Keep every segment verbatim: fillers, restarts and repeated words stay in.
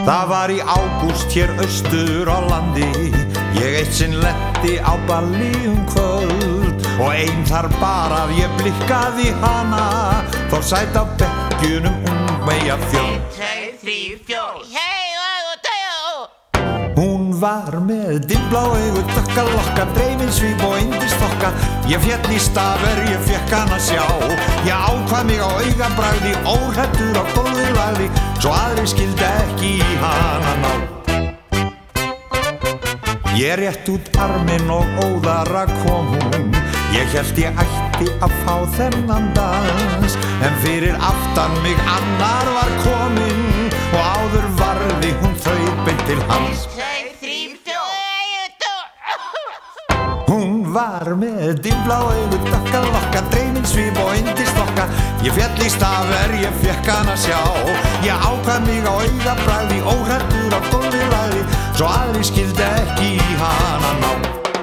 Það var í ágúst hér austur á landi, ég eitt sinn lenti á balli um kvöld og ein þar bara að ég blikkaði hana, þó sæt á bekkjunum ungmeyja fjöld. Einn, tveir, þrír, fjór. Hei, og dæja! Hún var með dimmblá augu, dökka lokka, dreifin svip og yndisþokka. Ég féll í stafur, ég fekk hana sjá. Ég ákvað mig á augabragði, óhræddur á gólfið lagði, svo aðrir skildi ekki í hana ná. Ég rétt út arminn og óðara kom hún, ég hélt ég ætti að fá þennan dans, en fyrir aftan mig annar var kominn og áður varði hún þaut beint til hans. Einn, tveir, þrír, fjór. Hún var með dimmblá augu, dökka lokka, dreifin svip og yndisþokka. Ég féll í stafur, ég fekk hana sjá. Ég ákvað mig á augabragði, óhræddur á gólfið lagði, svo aðrir skildi ekki í hana ná.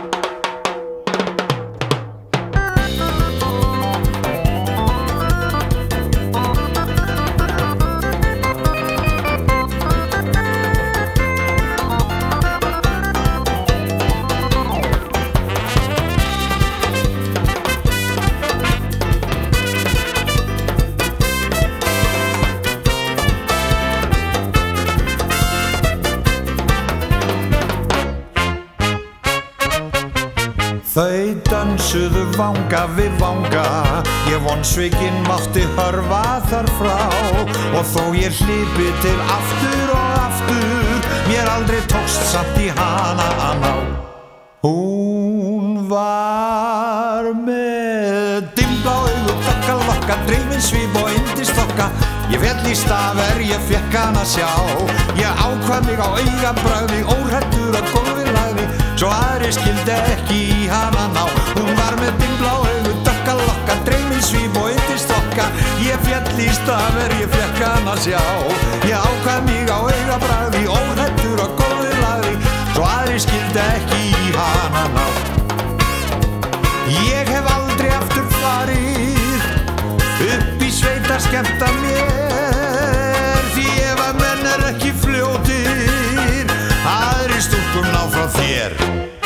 Þau dönsuðu vanga við vanga, ég vonsvikinn mátti hörfa þar frá, og þó ég hlipi til aftur og aftur, mér aldrei tókst samt í hana að ná. Hún var með dimmblá augu, dökka lokka, dreifin svip og yndisþokka. Ég féll í stafur, ég fekk hana sjá. Ég ákvað mig á augabragði, óhræddur á gólfið lagði, svo aðrir skildi ekki í hana ná. Hún var með dimmblá augu, dökka lokka, dreifin svip og yndisþokka. Ég féll í stafur, ég fekk hana sjá. Ég ákvað mig á augabragði, óhræddur á gólfið lagði, svo aðrir skildi ekki í hana ná. Ég hef aldrei aftur farið upp í sveit að skemmta mér, því ef að menn er ekki fljótir, aðrir stúlkum ná frá þér.